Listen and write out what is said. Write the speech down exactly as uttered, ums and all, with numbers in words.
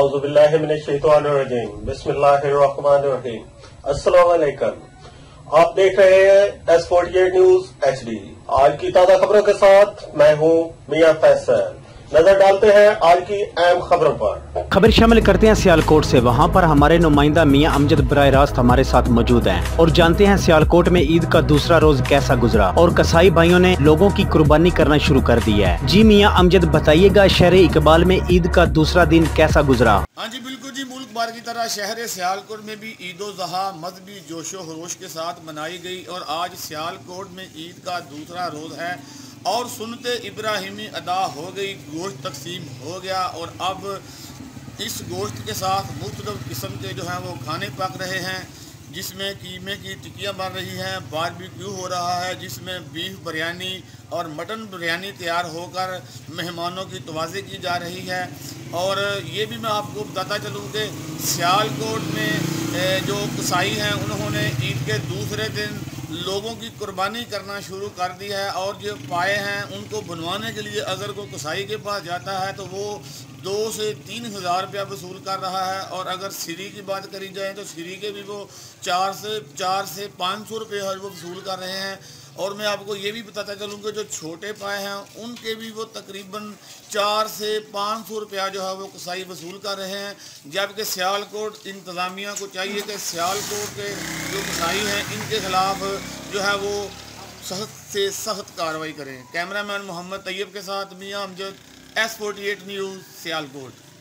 आऊज़ु बिल्लाहि मिनश शैतानिर रजीम, बिस्मिल्लाहिर रहमानिर रहीम। अस्सलाम वालेकुम। आप देख रहे हैं S forty eight news H D. आज की ताज़ा खबरों के साथ मैं हूं मियां फैसल। नजर डालते हैं आज की अहम खबरों पर। खबर शामिल करते हैं सियालकोट से। वहां पर हमारे नुमाइंदा मियां अमजद बराह रास्त हमारे साथ मौजूद हैं और जानते हैं सियालकोट में ईद का दूसरा रोज कैसा गुजरा और कसाई भाइयों ने लोगों की कुर्बानी करना शुरू कर दी है। जी मियां अमजद, बताइएगा शहर इकबाल में ईद का दूसरा दिन कैसा गुजरा? हाँ जी बिल्कुल जी, मुल्क भर की तरह शहर सियालकोट में भी ईद उल ज़ुहा मजहबी जोशो खरोश के साथ मनाई गई और आज सियालकोट में ईद का दूसरा रोज है और सुन्नते इब्राहिमी अदा हो गई, गोश्त तकसीम हो गया और अब इस गोश्त के साथ मुख्तलिफ किस्म के जो हैं वो खाने पक रहे हैं, जिसमें कीमे की टिक्कियाँ बन रही हैं, बारबेक्यू हो रहा है, जिसमें बीफ बिरयानी और मटन बिरयानी तैयार होकर मेहमानों की तवाज़े की जा रही है। और ये भी मैं आपको बताता चलूँ कि सियालकोट में जो कसाई हैं उन्होंने ईद के दूसरे दिन लोगों की कुर्बानी करना शुरू कर दी है और जो पाए हैं उनको बनवाने के लिए अगर कोई कसाई के पास जाता है तो वो दो से तीन हज़ार रुपया वसूल कर रहा है और अगर सीरी की बात करी जाए तो सीरी के भी वो चार से चार से पाँच सौ रुपये वो वसूल कर रहे हैं। और मैं आपको ये भी बताता चलूँ कि जो छोटे पाए हैं उनके भी वो तकरीबन चार से पाँच सौ रुपया जो है वो कसाई वसूल कर रहे हैं। जबकि सियालकोट इंतज़ामिया को चाहिए कि सियालकोट के जो कसाई हैं इनके ख़िलाफ़ जो है वो सख्त से सख्त कार्रवाई करें। कैमरामैन मोहम्मद तैयब के साथ Mian Amjad, S forty eight news, Sialkot.